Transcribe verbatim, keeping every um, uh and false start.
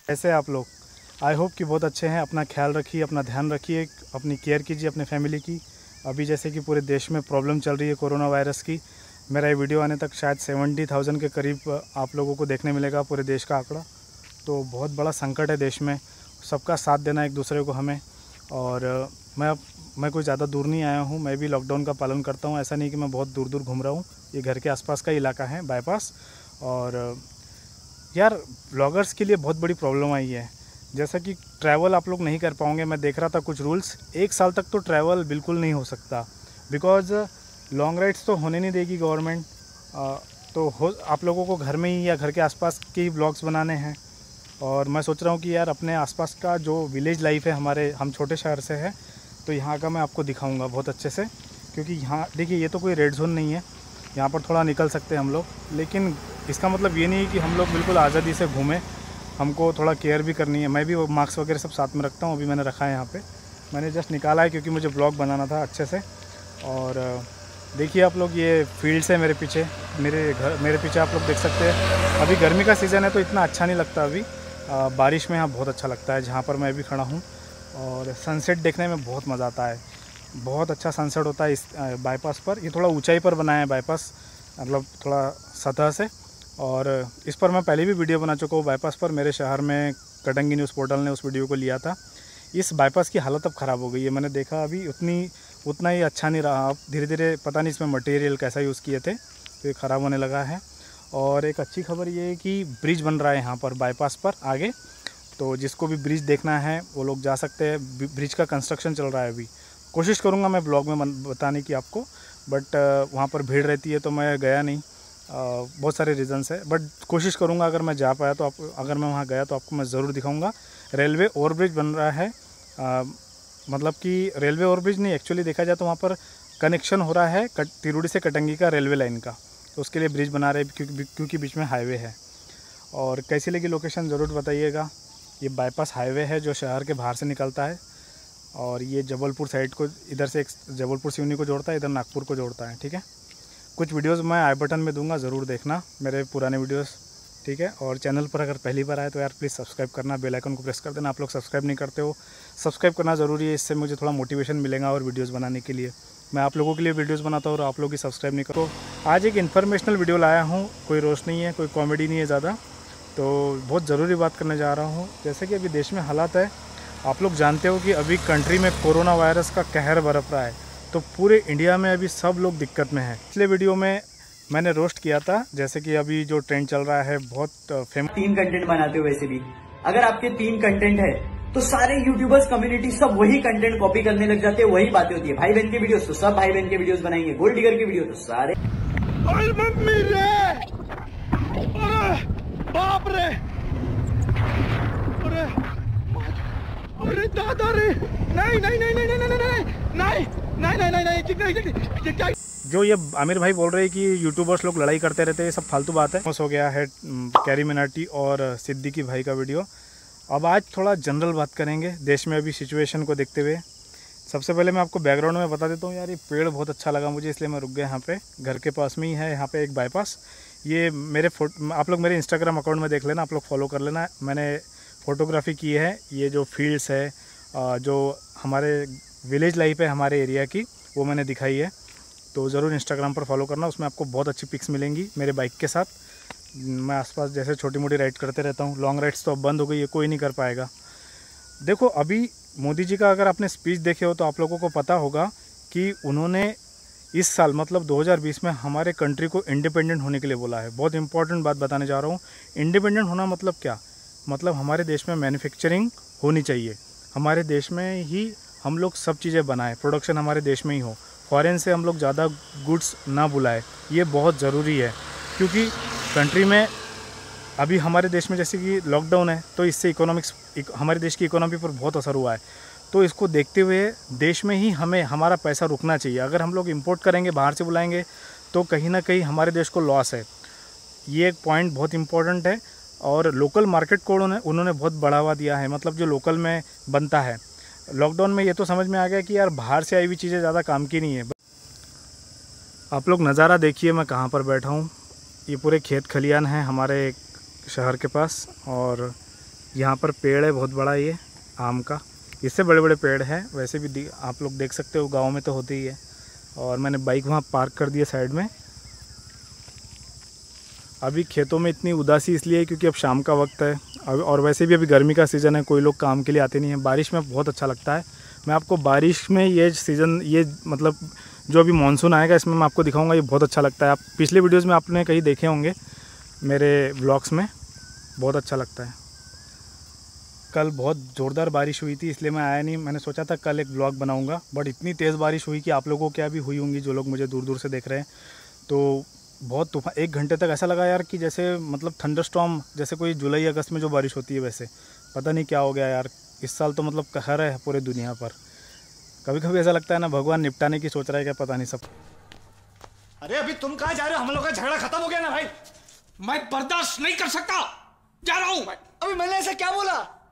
कैसे आप लोग? आई होप कि बहुत अच्छे हैं। अपना ख्याल रखिए, अपना ध्यान रखिए, अपनी केयर कीजिए अपने फैमिली की। अभी जैसे कि पूरे देश में प्रॉब्लम चल रही है कोरोना वायरस की। मेरा ये वीडियो आने तक शायद सेवेंटी थाउजेंड के करीब आप लोगों को देखने मिलेगा पूरे देश का आंकड़ा। तो बहुत बड़ा संकट है देश में, सबका साथ देना एक दूसरे को हमें। और मैं मैं कोई ज़्यादा दूर नहीं आया हूँ, मैं भी लॉकडाउन का पालन करता हूँ। ऐसा नहीं कि मैं बहुत दूर दूर घूम रहा हूँ, ये घर के आसपास का इलाका है, बाईपास। और यार ब्लॉगर्स के लिए बहुत बड़ी प्रॉब्लम आई है, जैसा कि ट्रैवल आप लोग नहीं कर पाओगे। मैं देख रहा था कुछ रूल्स, एक साल तक तो ट्रैवल बिल्कुल नहीं हो सकता, बिकॉज़ लॉन्ग राइड्स तो होने नहीं देगी गवर्नमेंट। तो हो आप लोगों को घर में ही या घर के आसपास के ही ब्लॉग्स बनाने हैं। और मैं सोच रहा हूँ कि यार अपने आसपास का जो विलेज लाइफ है, हमारे हम छोटे शहर से है, तो यहाँ का मैं आपको दिखाऊंगा बहुत अच्छे से। क्योंकि यहाँ देखिए, ये तो कोई रेड जोन नहीं है, यहाँ पर थोड़ा निकल सकते हैं हम लोग, लेकिन इसका मतलब ये नहीं है कि हम लोग बिल्कुल आज़ादी से घूमें। हमको थोड़ा केयर भी करनी है। मैं भी वो मास्क वगैरह सब साथ में रखता हूँ, अभी मैंने रखा है यहाँ पे। मैंने जस्ट निकाला है क्योंकि मुझे ब्लॉग बनाना था अच्छे से। और देखिए आप लोग, ये फील्ड्स है मेरे पीछे, मेरे घर मेरे पीछे आप लोग देख सकते हैं। अभी गर्मी का सीज़न है तो इतना अच्छा नहीं लगता अभी, आ, बारिश में यहाँ बहुत अच्छा लगता है जहाँ पर मैं भी खड़ा हूँ। और सनसेट देखने में बहुत मज़ा आता है, बहुत अच्छा सनसेट होता है इस बाईपास पर। ये थोड़ा ऊंचाई पर बनाया है बाईपास, मतलब थोड़ा सतह से। और इस पर मैं पहले भी वीडियो बना चुका हूँ बाईपास पर, मेरे शहर में कटंगी न्यूज़ पोर्टल ने उस वीडियो को लिया था। इस बाईपास की हालत अब ख़राब हो गई है, मैंने देखा अभी उतनी उतना ही अच्छा नहीं रहा। अब धीरे धीरे पता नहीं इसमें मटेरियल कैसा यूज़ किए थे तो ये ख़राब होने लगा है। और एक अच्छी खबर ये है कि ब्रिज बन रहा है यहाँ पर बाईपास पर आगे, तो जिसको भी ब्रिज देखना है वो लोग जा सकते हैं। ब्रिज का कंस्ट्रक्शन चल रहा है अभी। कोशिश करूँगा मैं ब्लॉग में बताने की आपको, बट वहाँ पर भीड़ रहती है तो मैं गया नहीं। Uh, बहुत सारे रीज़न्स है, बट कोशिश करूँगा अगर मैं जा पाया तो आप अगर मैं वहाँ गया तो आपको मैं ज़रूर दिखाऊंगा। रेलवे ओवरब्रिज बन रहा है, uh, मतलब कि रेलवे ओवरब्रिज नहीं, एक्चुअली देखा जाए तो वहाँ पर कनेक्शन हो रहा है कट तिरुड़ी से कटंगी का रेलवे लाइन का, तो उसके लिए ब्रिज बना रहे हैं क्योंकि क्योंकि बीच में हाईवे है। और कैसी लगी लोकेशन ज़रूर बताइएगा। ये बाईपास हाईवे है जो शहर के बाहर से निकलता है, और ये जबलपुर साइड को, इधर से एक जबलपुर सिवनी को जोड़ता है, इधर नागपुर को जोड़ता है। ठीक है, कुछ वीडियोस मैं आई बटन में दूंगा, ज़रूर देखना मेरे पुराने वीडियोस। ठीक है, और चैनल पर अगर पहली बार आए तो यार प्लीज़ सब्सक्राइब करना, बेल आइकन को प्रेस कर देना। आप लोग सब्सक्राइब नहीं करते हो, सब्सक्राइब करना ज़रूरी है, इससे मुझे थोड़ा मोटिवेशन मिलेगा और वीडियोस बनाने के लिए। मैं आप लोगों के लिए वीडियोस बनाता हूँ और आप लोग ही सब्सक्राइब नहीं करो। आज एक इन्फॉर्मेशनल वीडियो लाया हूँ, कोई रोस्ट नहीं है, कोई कॉमेडी नहीं है ज़्यादा, तो बहुत ज़रूरी बात करने जा रहा हूँ। जैसे कि अभी देश में हालात है, आप लोग जानते हो कि अभी कंट्री में कोरोना वायरस का कहर बरप रहा है, तो पूरे इंडिया में अभी सब लोग दिक्कत में हैं। पिछले वीडियो में मैंने रोस्ट किया था, जैसे कि अभी जो ट्रेंड चल रहा है बहुत फेमस। तीन कंटेंट बनाते हो, वैसे भी अगर आपके तीन कंटेंट है तो सारे यूट्यूबर्स कम्युनिटी सब वही कंटेंट कॉपी करने लग जाते हैं, वही बातें होती है। भाई बहन के वीडियोस तो सब भाई बहन के वीडियोस बनाएंगे, गोल्ड डिगर के वीडियो तो सारे। अरे मम्मी रे, अरे बाप रे, अरे अरे दादा रे, नहीं नहीं नहीं नहीं नहीं नहीं नहीं नहीं नहीं नहीं नहीं नहीं। जो ये आमिर भाई बोल रहे हैं कि यूट्यूबर्स लोग लड़ाई करते रहते हैं, सब फालतू बात है। हो गया है कैरी मिनाटी और सिद्दीकी भाई का वीडियो। अब आज थोड़ा जनरल बात करेंगे देश में अभी सिचुएशन को देखते हुए। सबसे पहले मैं आपको बैकग्राउंड में बता देता हूँ। यार ये पेड़ बहुत अच्छा लगा मुझे, इसलिए मैं रुक गया यहाँ पे। घर के पास में ही है यहाँ पे एक बाईपास। ये मेरे फोटो आप लोग मेरे इंस्टाग्राम अकाउंट में देख लेना, आप लोग फॉलो कर लेना। मैंने फ़ोटोग्राफी की है, ये जो फील्ड्स है, जो हमारे विलेज लाइफ है हमारे एरिया की, वो मैंने दिखाई है। तो ज़रूर इंस्टाग्राम पर फॉलो करना, उसमें आपको बहुत अच्छी पिक्स मिलेंगी मेरे बाइक के साथ। मैं आसपास जैसे छोटी मोटी राइड करते रहता हूँ। लॉन्ग राइड्स तो अब बंद हो गई है, कोई नहीं कर पाएगा। देखो अभी मोदी जी का अगर आपने स्पीच देखे हो तो आप लोगों को पता होगा कि उन्होंने इस साल मतलब दो हज़ार बीस में हमारे कंट्री को इंडिपेंडेंट होने के लिए बोला है। बहुत इंपॉर्टेंट बात बताने जा रहा हूँ। इंडिपेंडेंट होना मतलब क्या? मतलब हमारे देश में मैन्युफैक्चरिंग होनी चाहिए, हमारे देश में ही हम लोग सब चीज़ें बनाएं, प्रोडक्शन हमारे देश में ही हो, फॉरेन से हम लोग ज़्यादा गुड्स ना बुलाएं। ये बहुत ज़रूरी है, क्योंकि कंट्री में अभी हमारे देश में जैसे कि लॉकडाउन है, तो इससे इकोनॉमिक्स हमारे देश की इकोनॉमी पर बहुत असर हुआ है। तो इसको देखते हुए देश में ही हमें हमारा पैसा रुकना चाहिए। अगर हम लोग इंपोर्ट करेंगे, बाहर से बुलाएंगे, तो कहीं ना कहीं हमारे देश को लॉस है। ये एक पॉइंट बहुत इंपॉर्टेंट है। और लोकल मार्केट को उन्होंने उन्होंने बहुत बढ़ावा दिया है, मतलब जो लोकल में बनता है। लॉकडाउन में ये तो समझ में आ गया कि यार बाहर से आई हुई चीज़ें ज़्यादा काम की नहीं है। आप लोग नज़ारा देखिए, मैं कहाँ पर बैठा हूँ। ये पूरे खेत खलियान हैं हमारे शहर के पास, और यहाँ पर पेड़ है बहुत बड़ा, ये आम का, इससे बड़े बड़े पेड़ हैं। वैसे भी आप लोग देख सकते हो, गांव में तो होते ही है। और मैंने बाइक वहाँ पार्क कर दिया साइड में। अभी खेतों में इतनी उदासी इसलिए है क्योंकि अब शाम का वक्त है, और वैसे भी अभी गर्मी का सीज़न है, कोई लोग काम के लिए आते नहीं हैं। बारिश में बहुत अच्छा लगता है। मैं आपको बारिश में ये सीज़न, ये मतलब जो अभी मानसून आएगा इसमें मैं आपको दिखाऊंगा, ये बहुत अच्छा लगता है। आप पिछले वीडियोस में आपने कहीं देखे होंगे मेरे व्लॉग्स में, बहुत अच्छा लगता है। कल बहुत ज़ोरदार बारिश हुई थी इसलिए मैं आया नहीं। मैंने सोचा था कल एक व्लॉग बनाऊंगा, बट इतनी तेज़ बारिश हुई कि आप लोगों को क्या भी हुई होंगी जो लोग मुझे दूर दूर से देख रहे हैं। तो बहुत तूफान, एक घंटे तक ऐसा लगा यार कि जैसे मतलब थंडरस्टॉर्म, जैसे कोई जुलाई अगस्त में जो बारिश होती है वैसे। पता नहीं क्या हो गया यार, इस साल तो मतलब कहर है पूरे दुनिया पर। कभी कभी ऐसा लगता है ना भगवान निपटाने की सोच रहा है क्या, पता नहीं सब। अरे अभी तुम कहाँ जा रहे हो? हम लोग का झगड़ा खत्म हो गया ना भाई। मैं बर्दाश्त नहीं कर सकता, जा रहा हूँ। अभी मैंने ऐसा क्या बोला?